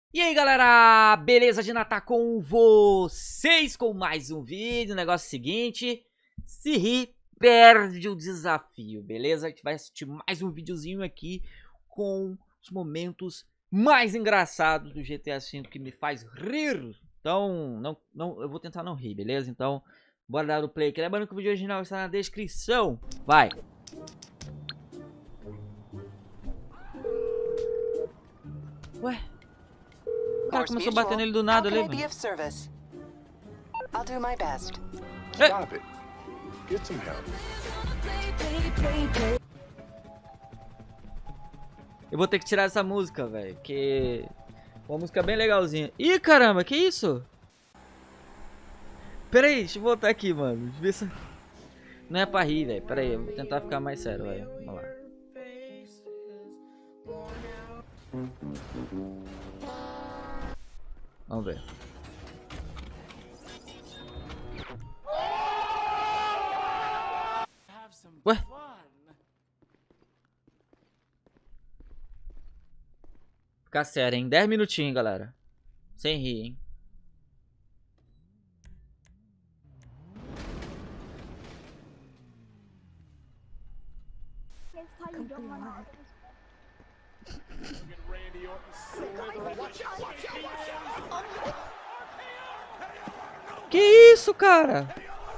E aí galera, beleza? De Natal com vocês com mais um vídeo. O negócio é o seguinte: se rir, perde o desafio, beleza? A gente vai assistir mais um videozinho aqui com os momentos mais engraçados do GTA V que me faz rir. Então, eu vou tentar não rir, beleza? Então, bora dar o play aqui. Lembrando que o vídeo original está na descrição. Vai! Ué? O cara começou a bater nele do nada ali, mano. Stop it. Get some help. Eu vou ter que tirar essa música, velho, porque uma música bem legalzinha. Ih, caramba, que isso? Pera aí, deixa eu voltar aqui, mano. Deixa eu ver se... Não é pra rir, velho. Pera aí, eu vou tentar ficar mais sério, velho. Vamos lá. Vamos ver. Ué? Ficar sério, hein? 10 minutinhos, galera. Sem rir, hein? Que isso, cara?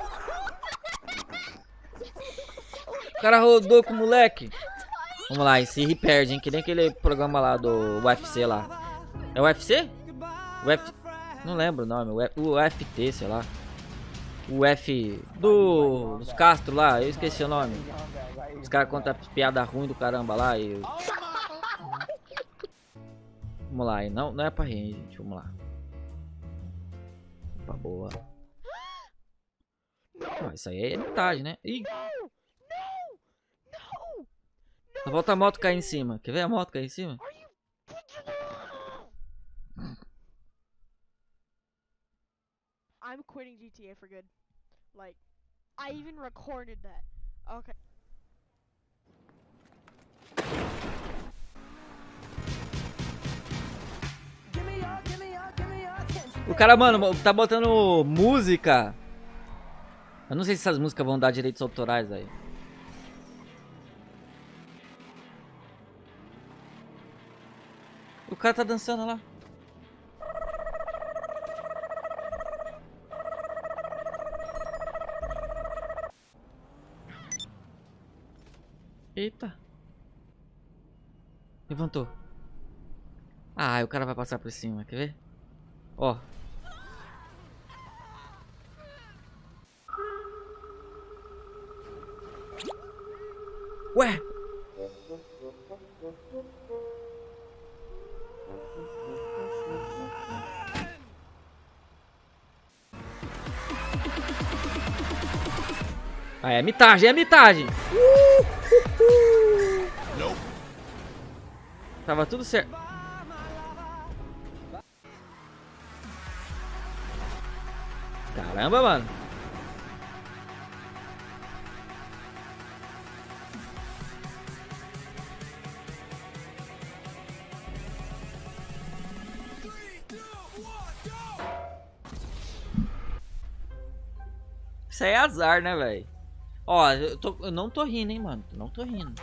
O cara rodou com o moleque. Vamos lá, esse ri perde, hein? Que nem aquele programa lá do UFC lá. É o UFC? Não lembro o nome. O UFT, sei lá. O F dos Castro lá, eu esqueci o nome. Os caras contam piada ruim do caramba lá e... Vamos lá, não é pra rir, gente. Vamos lá. Opa, boa. Ah, isso aí é metade, né? Ih. Volta a moto cair em cima. Quer ver a moto cair em cima? I'm quitting GTA for good. Like, I even recorded that. Okay. O cara, mano, tá botando música. Eu não sei se essas músicas vão dar direitos autorais aí. O cara tá dançando lá. Eita. Levantou. Ah, o cara vai passar por cima, quer ver? Ó. Ué. Ah, é mitagem, é mitagem. Tava tudo certo. Caramba, mano. Isso aí é azar, né, velho? Ó, eu não tô rindo, hein, mano. Não tô rindo.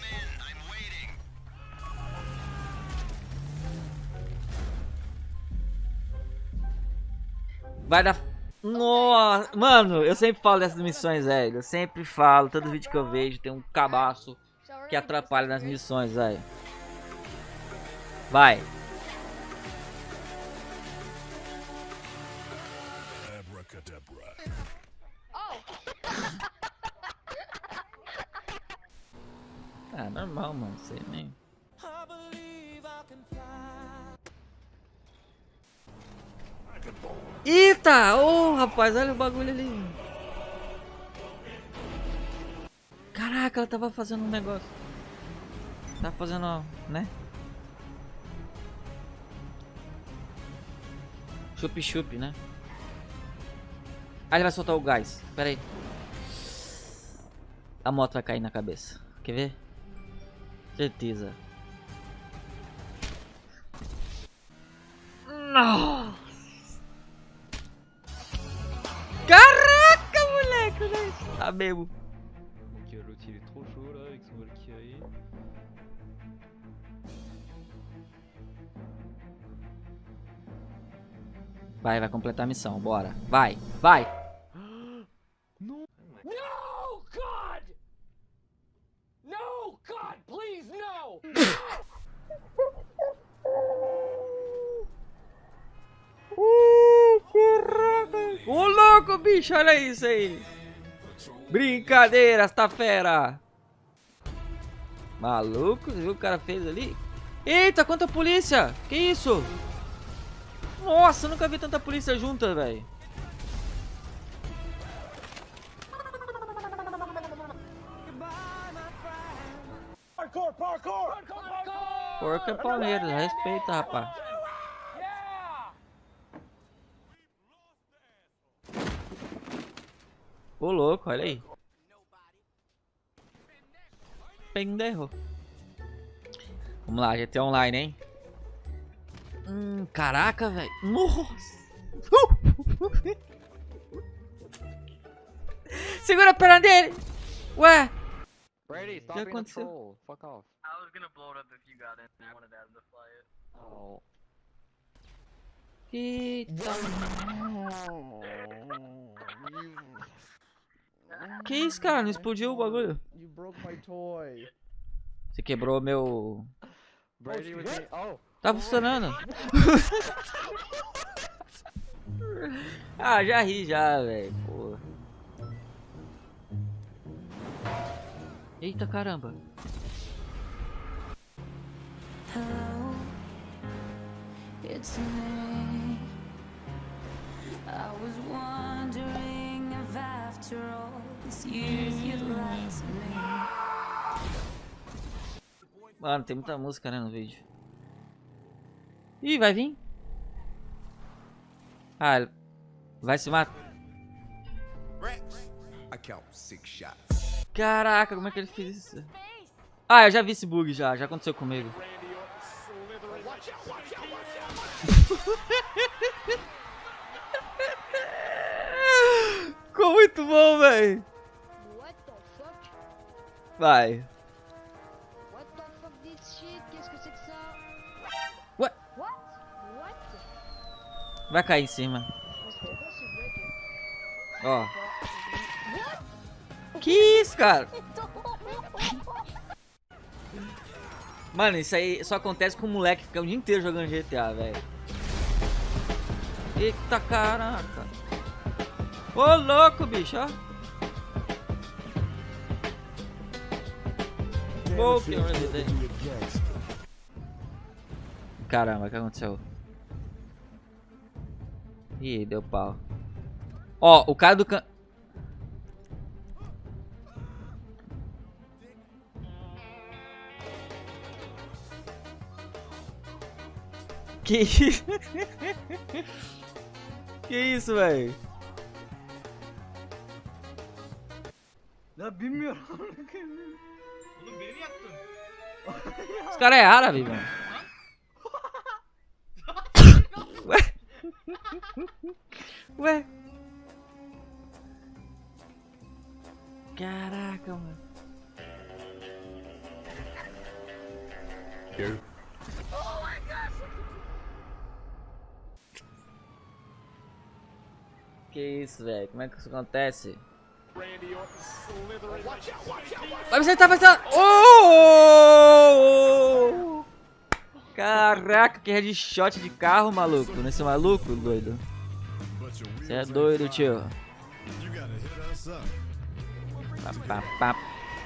Vai dar... Nossa, mano, eu sempre falo dessas missões, velho. Eu sempre falo, todo vídeo que eu vejo tem um cabaço que atrapalha nas missões, velho. Vai. Ah, normal, mano. Sei nem. Eita! Ô, rapaz, olha o bagulho ali. Caraca, ela tava fazendo um negócio. Tava fazendo, né? Chup-chup, né? Ah, ele vai soltar o gás. Pera aí. A moto vai cair na cabeça. Quer ver? Certeza. Nossa. Caraca, moleque, olha isso. Tá mesmo. Donc l'autre il est trop chaud là avec son Valkyrie. Vai completar a missão, bora. Vai, vai. Non. No, God! No, God, please, no! Caraca. Ô louco, bicho, olha isso aí. Brincadeira, esta fera. Maluco, você viu o que o cara fez ali? Eita, quanta polícia! Que isso? Nossa, eu nunca vi tanta polícia junta, velho. Parkour, parkour! Porco é Palmeiras, respeita, rapaz. Yeah! Ô louco, olha aí. Pendejo. Vamos lá, GTA Online, hein? Caraca, velho. Nossa. Segura a perna dele. Ué. Brady, stop Já being a aconteceu. troll. Fuck off. I was gonna blow it up if you got in. I wanted Adam to fly it. Oh. Eita. Que isso, cara? Não explodiu o bagulho? You broke my toy. Você quebrou meu... Brady with me. Oh. Tá funcionando. Ah, já ri já, velho. Porra. Eita caramba. Hello, it's me. I was wondering if after all these years you'd like me. Mano, tem muita música, né, no vídeo. Ih, vai vir? Ah, ele vai se matar. I count 6 shots. Caraca, como é que ele fez isso? Ah, eu já vi esse bug já aconteceu comigo. Ficou muito bom, velho. What the fuck? Vai. What the fuck this shit? Qu'est-ce que c'est que ça? What? What? What? Vai cair em cima. Mas que negócio breaking. Ó. Que isso, cara? Mano, isso aí só acontece com o moleque que fica o dia inteiro jogando GTA, velho. Eita caraca. Ô louco, bicho, ó. Caramba, o que aconteceu? Ih, deu pau. Ó, o cara do can... Que isso? Que isso, velho? Ya bilmiyorum. Esse cara é árabe, mano. Ué? Ué? Caraca, mano. You. Que isso, velho? Como é que isso acontece? Vai acertar, vai acertar! Oh! Caraca, que headshot de carro, maluco. Nesse maluco, doido. Você é doido, tio. Pá, pá, pá.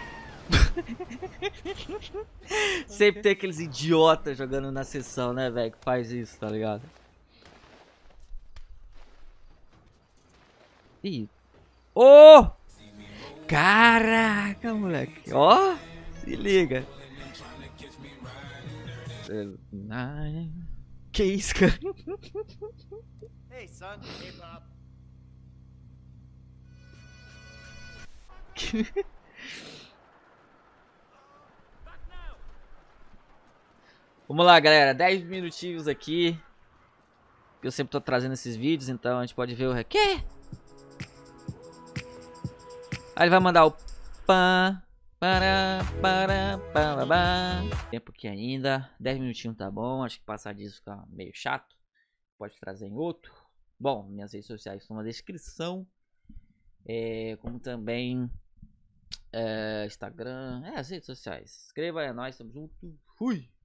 Sempre tem aqueles idiotas jogando na sessão, né, velho? Que faz isso, tá ligado? Ih. Oh! Caraca, moleque. Ó, se liga. Que isso, cara? Hey, son. Hey, Bob. Vamos lá, galera. 10 minutinhos aqui. Eu sempre tô trazendo esses vídeos, então a gente pode ver o quê? Aí ele vai mandar o pã, tempo aqui ainda, 10 minutinhos tá bom, acho que passar disso fica meio chato. Pode trazer em outro. Bom, minhas redes sociais estão na descrição. Como também Instagram, as redes sociais. Escreva aí, é nóis, tamo junto. Fui!